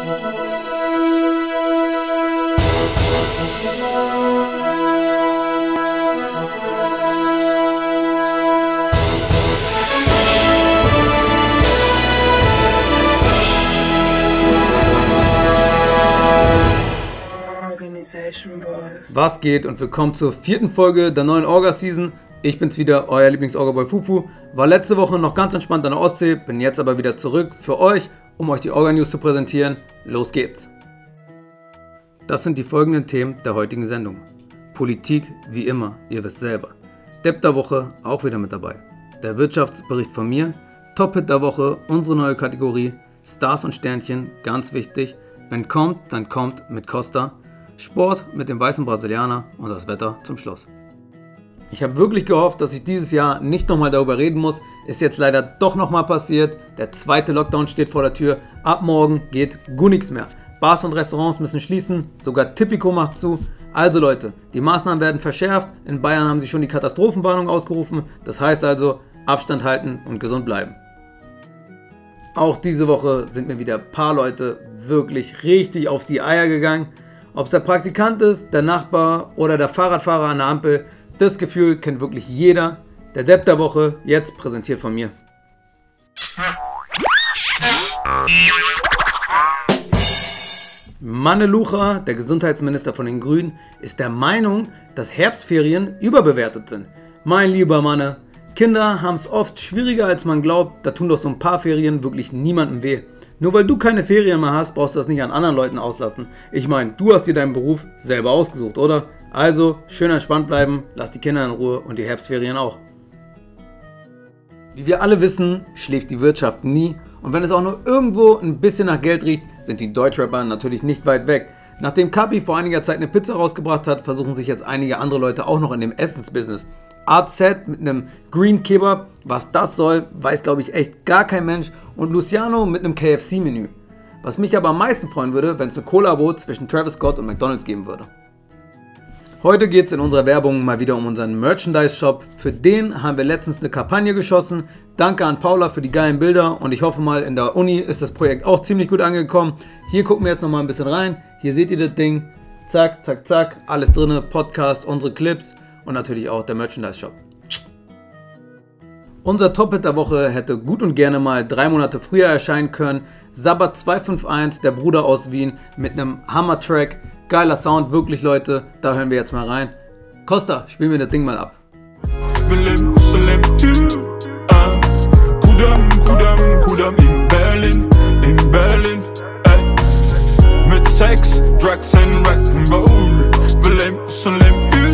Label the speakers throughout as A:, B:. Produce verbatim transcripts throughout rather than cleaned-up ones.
A: Was geht und willkommen zur vierten Folge der neuen Orga-Season. Ich bin's wieder, euer Lieblings-Orga-Boy Fufu. War letzte Woche noch ganz entspannt an der Ostsee, bin jetzt aber wieder zurück für euch, um euch die Orga-News zu präsentieren. Los geht's! Das sind die folgenden Themen der heutigen Sendung. Politik wie immer, ihr wisst selber. Depp der Woche auch wieder mit dabei. Der Wirtschaftsbericht von mir. Top-Hit der Woche, unsere neue Kategorie. Stars und Sternchen, ganz wichtig. Wenn kommt, dann kommt mit Costa. Sport mit dem weißen Brasilianer und das Wetter zum Schluss. Ich habe wirklich gehofft, dass ich dieses Jahr nicht nochmal darüber reden muss. Ist jetzt leider doch nochmal passiert. Der zweite Lockdown steht vor der Tür. Ab morgen geht gar nichts mehr. Bars und Restaurants müssen schließen. Sogar Tipico macht zu. Also Leute, die Maßnahmen werden verschärft. In Bayern haben sie schon die Katastrophenwarnung ausgerufen. Das heißt also, Abstand halten und gesund bleiben. Auch diese Woche sind mir wieder ein paar Leute wirklich richtig auf die Eier gegangen. Ob es der Praktikant ist, der Nachbar oder der Fahrradfahrer an der Ampel, das Gefühl kennt wirklich jeder. Der Depp der Woche, jetzt präsentiert von mir. Manne Lucha, der Gesundheitsminister von den Grünen, ist der Meinung, dass Herbstferien überbewertet sind. Mein lieber Manne, Kinder haben es oft schwieriger als man glaubt, da tun doch so ein paar Ferien wirklich niemandem weh. Nur weil du keine Ferien mehr hast, brauchst du das nicht an anderen Leuten auslassen. Ich meine, du hast dir deinen Beruf selber ausgesucht, oder? Also, schön entspannt bleiben, lass die Kinder in Ruhe und die Herbstferien auch. Wie wir alle wissen, schläft die Wirtschaft nie. Und wenn es auch nur irgendwo ein bisschen nach Geld riecht, sind die Deutschrapper natürlich nicht weit weg. Nachdem Kapi vor einiger Zeit eine Pizza rausgebracht hat, versuchen sich jetzt einige andere Leute auch noch in dem Essensbusiness. A Z mit einem Green Kebab, was das soll, weiß glaube ich echt gar kein Mensch. Und Luciano mit einem K F C-Menü. Was mich aber am meisten freuen würde, wenn es eine Kollabo zwischen Travis Scott und McDonald's geben würde. Heute geht es in unserer Werbung mal wieder um unseren Merchandise-Shop. Für den haben wir letztens eine Kampagne geschossen. Danke an Paula für die geilen Bilder und ich hoffe mal, in der Uni ist das Projekt auch ziemlich gut angekommen. Hier gucken wir jetzt nochmal ein bisschen rein. Hier seht ihr das Ding. Zack, zack, zack. Alles drin. Podcast, unsere Clips. Und natürlich auch der Merchandise-Shop. Unser Top-Hit der Woche hätte gut und gerne mal drei Monate früher erscheinen können. Sabbat zwei fünf eins, der Bruder aus Wien, mit einem Hammer-Track. Geiler Sound, wirklich Leute, da hören wir jetzt mal rein. Costa, spiel mir das Ding mal ab.
B: Willem, Salem, uh, Kudam, Kudam, Kudam in Berlin, in Berlin, ey. Mit Sex, Drugs and Rock'n'Roll. Willem, Salem,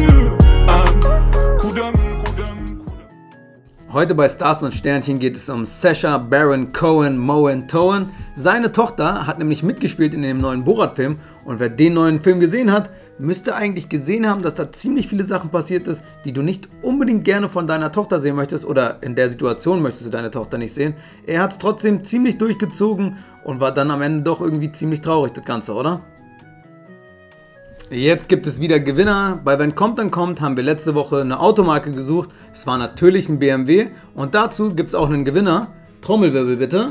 A: Heute bei Stars und Sternchen geht es um Sacha Baron Cohen Moen Tohen. Seine Tochter hat nämlich mitgespielt in dem neuen Borat-Film und wer den neuen Film gesehen hat, müsste eigentlich gesehen haben, dass da ziemlich viele Sachen passiert ist, die du nicht unbedingt gerne von deiner Tochter sehen möchtest oder in der Situation möchtest du deine Tochter nicht sehen. Er hat es trotzdem ziemlich durchgezogen und war dann am Ende doch irgendwie ziemlich traurig, das Ganze, oder? Jetzt gibt es wieder Gewinner. Bei Wenn kommt, dann kommt haben wir letzte Woche eine Automarke gesucht. Es war natürlich ein B M W und dazu gibt es auch einen Gewinner. Trommelwirbel bitte.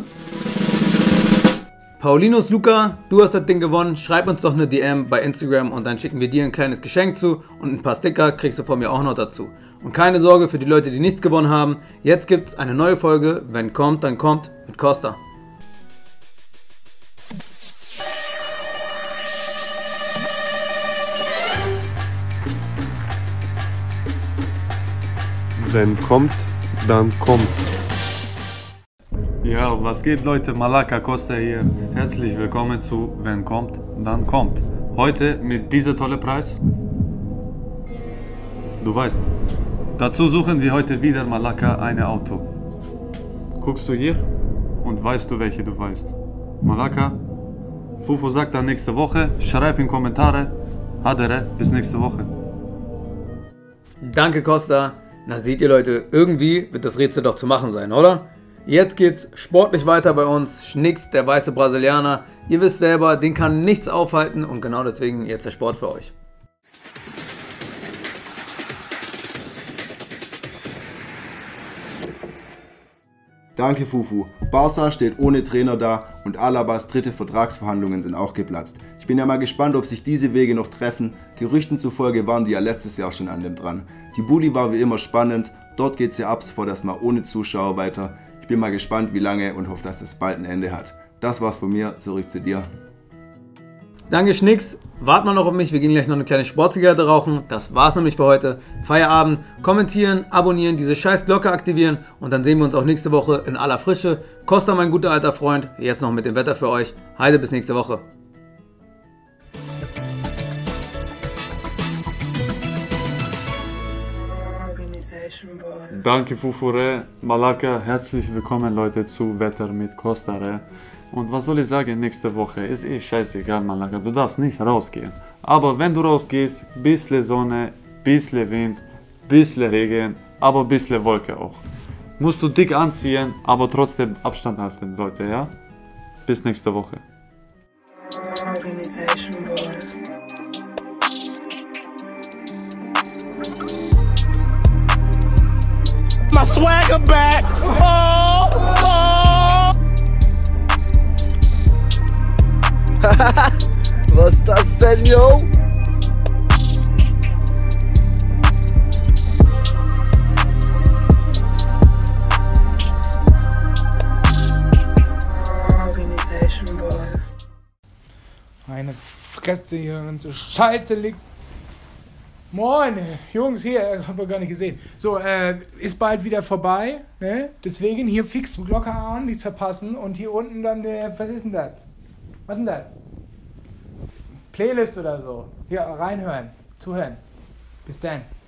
A: Paulinus Luca, du hast das Ding gewonnen. Schreib uns doch eine D M bei Instagram und dann schicken wir dir ein kleines Geschenk zu und ein paar Sticker kriegst du von mir auch noch dazu. Und keine Sorge für die Leute, die nichts gewonnen haben. Jetzt gibt es eine neue Folge. Wenn kommt, dann kommt mit Costa.
C: Wenn kommt, dann kommt. Ja, was geht Leute, Malaka Costa hier. Herzlich willkommen zu Wenn kommt, dann kommt. Heute mit dieser tolle Preis. Du weißt. Dazu suchen wir heute wieder Malaka ein Auto. Guckst du hier und weißt du, welche du weißt. Malaka, Fufu sagt dann nächste Woche. Schreib in Kommentare. Hadere, bis nächste Woche.
A: Danke Costa. Na seht ihr Leute, irgendwie wird das Rätsel doch zu machen sein, oder? Jetzt geht's sportlich weiter bei uns. Schnicks, der weiße Brasilianer. Ihr wisst selber, den kann nichts aufhalten und genau deswegen jetzt der Sport für euch.
D: Danke Fufu. Barca steht ohne Trainer da und Alabas dritte Vertragsverhandlungen sind auch geplatzt. Ich bin ja mal gespannt, ob sich diese Wege noch treffen. Gerüchten zufolge waren die ja letztes Jahr schon an dem dran. Die Bulli war wie immer spannend. Dort geht's ja ab sofort erstmal ohne Zuschauer weiter. Ich bin mal gespannt, wie lange und hoffe, dass es bald ein Ende hat. Das war's von mir. Zurück zu dir.
A: Danke Schnicks, wart mal noch auf mich, wir gehen gleich noch eine kleine Sportzigarette rauchen. Das war's nämlich für heute. Feierabend, kommentieren, abonnieren, diese scheiß Glocke aktivieren und dann sehen wir uns auch nächste Woche in aller Frische. Costa, mein guter alter Freund, jetzt noch mit dem Wetter für euch. Heide, bis nächste Woche.
C: Danke Fufure, Malaka, herzlich willkommen Leute zu Wetter mit Costa Re. Und was soll ich sagen, nächste Woche ist eh scheißegal Malaka, du darfst nicht rausgehen. Aber wenn du rausgehst, bisschen Sonne, bisschen Wind, bisschen Regen, aber bisschen Wolke auch. Musst du dick anziehen, aber trotzdem Abstand halten Leute, ja? Bis nächste Woche.
E: My swagger back. Oh, oh. Was ist das denn, yo?
F: Organization Boys. Meine Fresse hier und so Scheiße liegt. Moin, Jungs, hier, hab ich gar nicht gesehen. So, äh, ist bald wieder vorbei, ne? Deswegen hier fix Glocke an, nichts verpassen. Und hier unten dann der, was ist denn das? Was denn das? Playlist oder so. Hier, reinhören, zuhören. Bis dann.